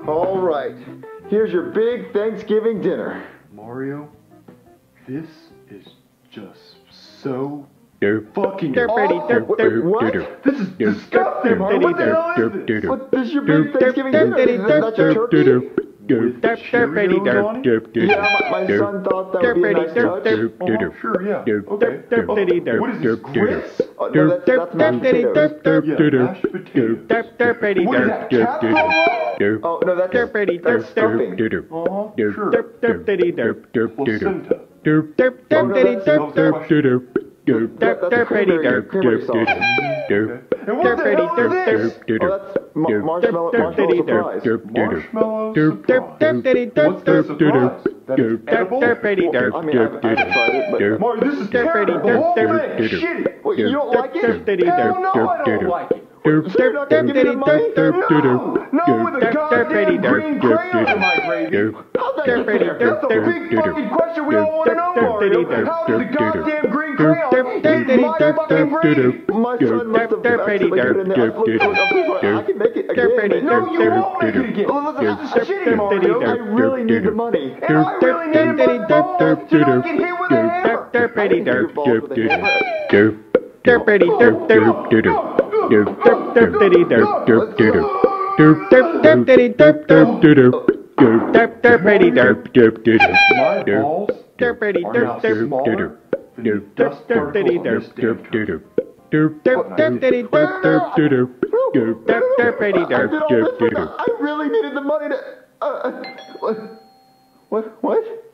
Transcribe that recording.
All right, here's your big Thanksgiving dinner. Mario, this is just so fucking What? This is disgusting, Mario. What the hell is this? What, this is your big Thanksgiving dinner? That's your turkey? With Cheerios on it? Yeah, my son thought that would be a nice touch. Oh, sure, yeah. Okay. What is this, grits? Oh, no, that's mashed potatoes. Yeah, mashed potatoes. What is that, cat food? Oh, no, that's stuffing. Sure. Placenta. Oh, no, that's cranberry sauce. And what the hell is this? Oh, that's marshmallow surprise. Marshmallow surprise. What's the surprise? That it's edible? I mean, I've tried it, but... Mario, this is terrible. The whole thing. Shitty. Wait, you don't like it? Hell no, I don't like it. So you're not gonna give me the money? No, with a goddamn green crayon in my gravy. How's that fair? That's a big fucking question we all want to know, Mario. How is the goddamn green crayon in my fucking gravy? My son must have accidentally put it in there. I can make it again. No, you won't make it again. This is shitty, Mario. I really need the money. And I really need my balls to not get hit with a hammer. Your balls with a hammer. My balls are now smaller than the dust particles in this damn turkey. I really needed the money to... What?